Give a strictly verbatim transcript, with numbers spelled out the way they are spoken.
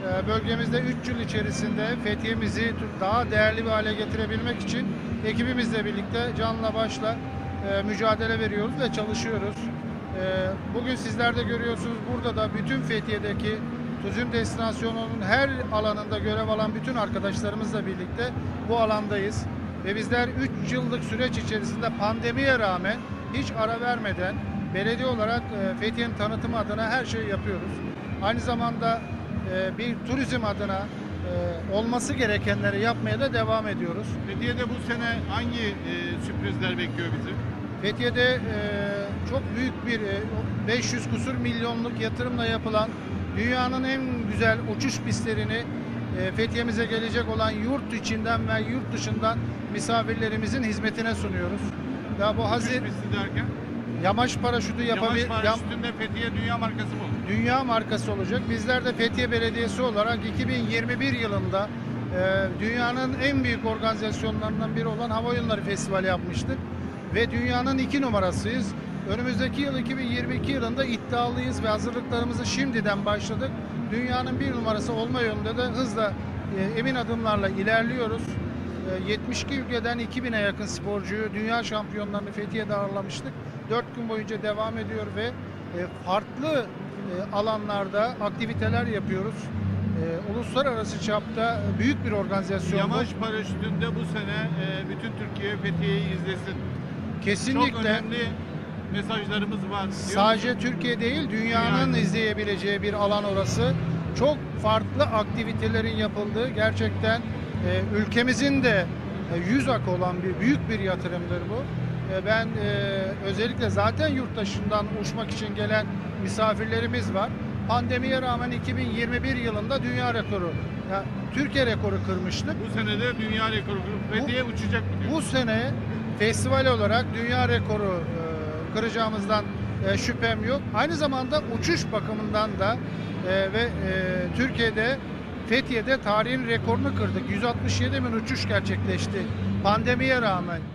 E, bölgemizde üç yıl içerisinde Fethiye'mizi daha değerli bir hale getirebilmek için ekibimizle birlikte canla başla e, mücadele veriyoruz ve çalışıyoruz. E, bugün sizler de görüyorsunuz, burada da bütün Fethiye'deki turizm destinasyonunun her alanında görev alan bütün arkadaşlarımızla birlikte bu alandayız. Ve bizler üç yıllık süreç içerisinde pandemiye rağmen hiç ara vermeden belediye olarak e, Fethiye'nin tanıtımı adına her şeyi yapıyoruz. Aynı zamanda e, bir turizm adına e, olması gerekenleri yapmaya da devam ediyoruz. Fethiye'de bu sene hangi e, sürprizler bekliyor bizi? Fethiye'de e, çok büyük bir e, beş yüz kusur milyonluk yatırımla yapılan dünyanın en güzel uçuş pistlerini e, Fethiye'mize gelecek olan yurt içinden ve yurt dışından misafirlerimizin hizmetine sunuyoruz. Daha bu hazır Uçuş pisti derken? yamaç paraşütü yapabilir. Yamaç paraşütünde Fethiye dünya markası mı olur? Dünya markası olacak. Bizler de Fethiye Belediyesi olarak iki bin yirmi bir yılında e, dünyanın en büyük organizasyonlarından biri olan Hava Oyunları Festivali yapmıştık. Ve dünyanın iki numarasıyız. Önümüzdeki yıl iki bin yirmi iki yılında iddialıyız ve hazırlıklarımızı şimdiden başladık. Dünyanın bir numarası olma yönünde de hızla e, emin adımlarla ilerliyoruz. E, yetmiş iki ülkeden iki bine yakın sporcuyu, dünya şampiyonlarını Fethiye'de ağırlamıştık. dört gün boyunca devam ediyor ve e, farklı e, alanlarda aktiviteler yapıyoruz. E, uluslararası çapta büyük bir organizasyon. Yamaç paraşütünde bu sene e, bütün Türkiye Fethiye'yi izlesin. Kesinlikle. Çok önemli mesajlarımız var. Sadece Türkiye değil, dünyanın Yani. izleyebileceği bir alan orası. Çok farklı aktivitelerin yapıldığı, gerçekten e, ülkemizin de e, yüz akı olan bir büyük bir yatırımdır bu. E, ben e, özellikle zaten yurt dışından uçmak için gelen misafirlerimiz var. Pandemiye rağmen iki bin yirmi bir yılında dünya rekoru, yani Türkiye rekoru kırmıştık. Bu sene de dünya rekoru kırıp Fethiye uçacak mı diyor? Bu sene festival olarak dünya rekoru e, kıracağımızdan e, şüphem yok. Aynı zamanda uçuş bakımından da e, ve e, Türkiye'de Fethiye'de tarihin rekorunu kırdık. yüz altmış yedi bin uçuş gerçekleşti pandemiye rağmen.